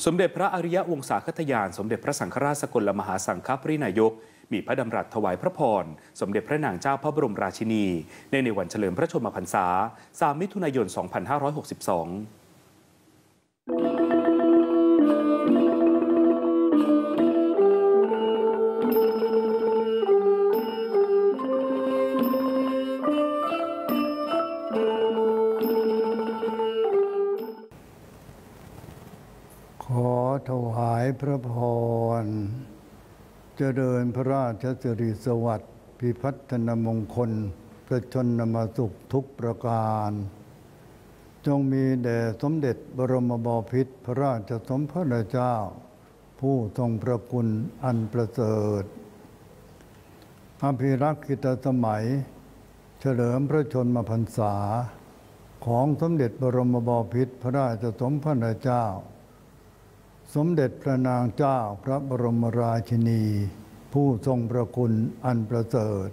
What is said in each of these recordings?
สมเด็จพระอริยวงศาคตยานสมเด็จพระสังฆราชสกลมหาสังฆปรินายกมีพระดำรัสถวายพระพรสมเด็จพระนางเจ้าพระบรมราชินีในวันเฉลิมพระชนมพรรษา 3 มิถุนายน 2562 ขอถวายพระพรเจริญพระราชสิริสวัสดิ์พิพัฒนมงคลพระชนมสุขทุกประการจงมีแด่สมเด็จบรมบพิตรพระราชสมภารเจ้าผู้ทรงพระคุณอันประเสริฐอภิรักษิตสมัยเฉลิมพระชนมพรรษาของสมเด็จบรมบพิตรพระราชสมภารเจ้าสมเด็จพระนางเจ้าพระบรมราชินีผู้ทรงพระคุณอันประเสริฐ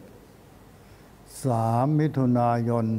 3 มิถุนายน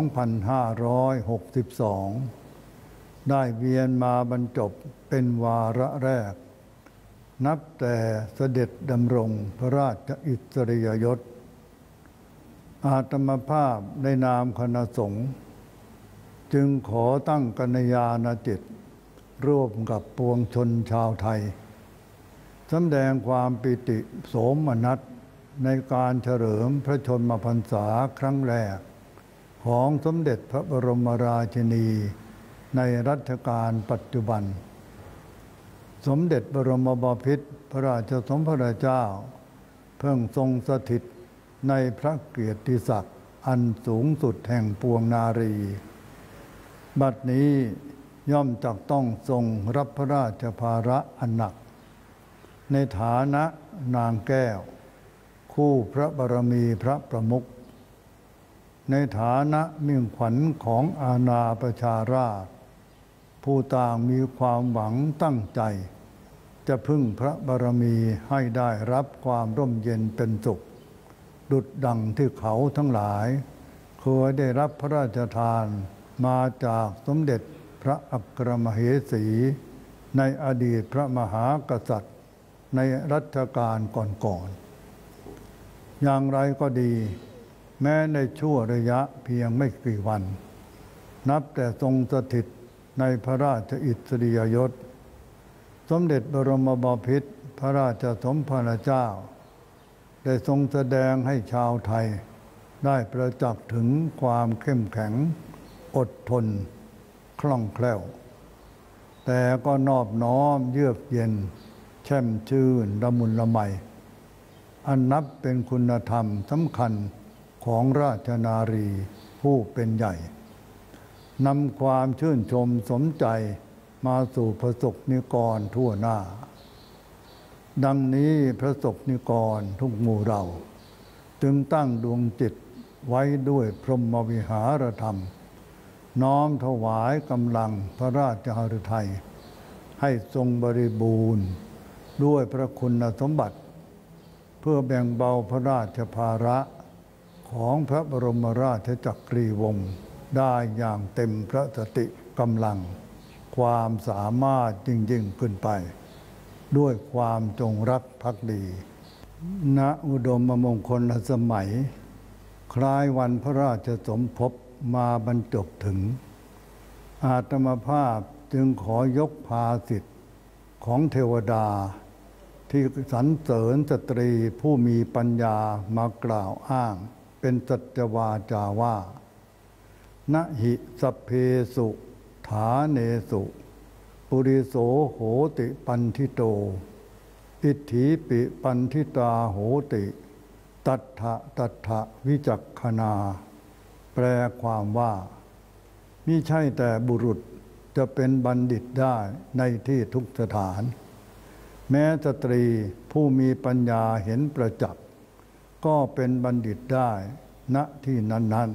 2562 ได้เวียนมาบรรจบเป็นวาระแรกนับแต่เสด็จดำรงพระราชอิสริยยศอาตมภาพในนามคณะสงฆ์จึงขอตั้งกัญญาณจิตร่วมกับปวงชนชาวไทยแสดงความปิติโสมนัสในการเฉลิมพระชนมพรรษาครั้งแรกของสมเด็จพระบรมราชินีในรัชกาลปัจจุบันสมเด็จบรมบพิตรพระราชสมภารเจ้าเพิ่งทรงสถิตในพระเกียรติศักดิ์อันสูงสุดแห่งปวงนารีบัดนี้ย่อมจักต้องทรงรับพระราชภาระอันหนักในฐานะนางแก้วคู่พระบารมีพระประมุขในฐานะมิ่งขวัญของอาณาประชาราษฎร์ผู้ต่างมีความหวังตั้งใจจะพึ่งพระบารมีให้ได้รับความร่มเย็นเป็นสุขดุจดังที่เขาทั้งหลายเคยได้รับพระราชทานมาจากสมเด็จพระอัครมเหสีในอดีตพระมหากษัตริย์ในรัชกาลก่อนๆอย่างไรก็ดีแม้ในชั่วระยะเพียงไม่กี่วันนับแต่ทรงสถิตในพระราชอิสริยยศสมเด็จบรมบพิตรพระราชสมภารเจ้าได้ทรงแสดงให้ชาวไทยได้ประจักษ์ถึงความเข้มแข็งอดทนคล่องแคล่วแต่ก็นอบน้อมเยือกเย็นแช่มชื่นละมุนละไมอันนับเป็นคุณธรรมสำคัญของราชนารีผู้เป็นใหญ่นำความชื่นชมสมใจมาสู่พระสงฆ์นิกรทั่วหน้าดังนี้พระสงฆ์นิกรทุกหมู่เราจึงตั้งดวงจิตไว้ด้วยพรหมวิหารธรรมน้อมถวายกำลังพระราชฤทัยให้ทรงบริบูรณ์ด้วยพระคุณสมบัติเพื่อแบ่งเบาพระราชภาระของพระบรมราชจักรีวงศ์ได้อย่างเต็มพระสติกำลังความสามารถยิ่งขึ้นไปด้วยความจงรักภักดีณอุดมมงคลสมัยคล้ายวันพระราชสมภพมาบรรจบถึงอาตมภาพจึงขอยกภาสิทธิ์ของเทวดาที่สรรเสริญสตรีผู้มีปัญญามากล่าวอ้างเป็นสัจวาจาว่านะหิสัพเพสุฐาเนสุปุริโสโหติปันทิโตอิทธิปิปันทิตาโหติตัทธะวิจักขณาแปลความว่ามิใช่แต่บุรุษจะเป็นบัณฑิตได้ในที่ทุกสถานแม้สตรีผู้มีปัญญาเห็นประจักษ์ก็เป็นบัณฑิตได้ณที่นั้น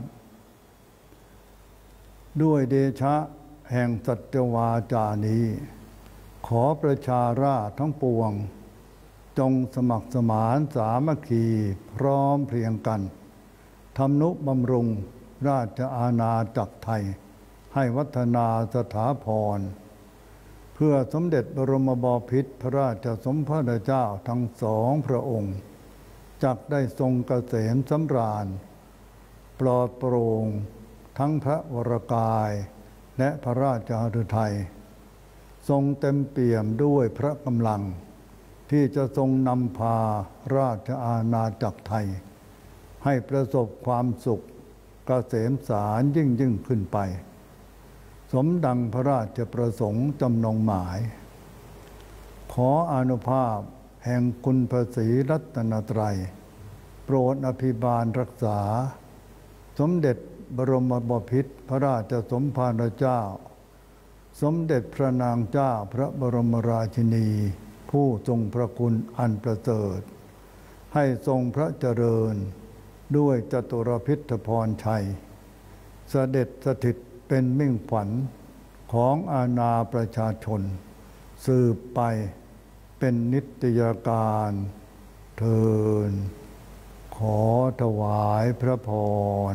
ๆด้วยเดชะแห่งสัจวาจานี้ขอประชาราษฎร์ทั้งปวงจงสมัครสมานสามัคคีพร้อมเพรียงกันทำนุบำรุงราชอาณาจักรไทยให้วัฒนาสถาพร เพื่อสมเด็จบรมบพิตรพระราชสมภารเจ้าทั้งสองพระองค์จักได้ทรงเกษมสำราญปลอดโปร่งทั้งพระวรกายและพระราชหฤทัยทรงเต็มเปี่ยมด้วยพระกำลังที่จะทรงนำพาราชอาณาจักรไทยให้ประสบความสุขเกษมสารยิ่งขึ้นไปสมดังพระราชประสงค์จำนงหมายขออานุภาพแห่งคุณพระศรีรัตนตรัยโปรดอภิบาลรักษาสมเด็จบรมบพิตรพระราชสมภารเจ้าสมเด็จพระนางเจ้าพระบรมราชินีผู้ทรงพระคุณอันประเสริฐให้ทรงพระเจริญด้วยจตุรพิธพรชัยเสด็จสถิตเป็นมิ่งขวัญของอาณาประชาชนสืบไปเป็นนิตยการเทินขอถวายพระพร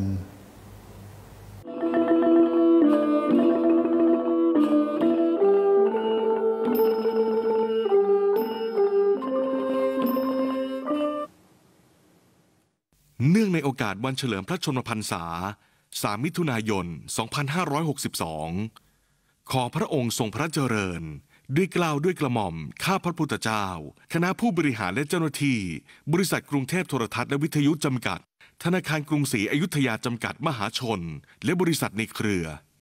เนื่องในโอกาสวันเฉลิมพระชนมพรรษา 3 มิถุนายน 2562 ขอพระองค์ทรงพระเจริญด้วยเกล้าด้วยกระหม่อมข้าพระพุทธเจ้าคณะผู้บริหารและเจ้าหน้าที่บริษัทกรุงเทพโทรทัศน์และวิทยุจำกัดธนาคารกรุงศรีอยุธยาจำกัดมหาชนและบริษัทในเครือ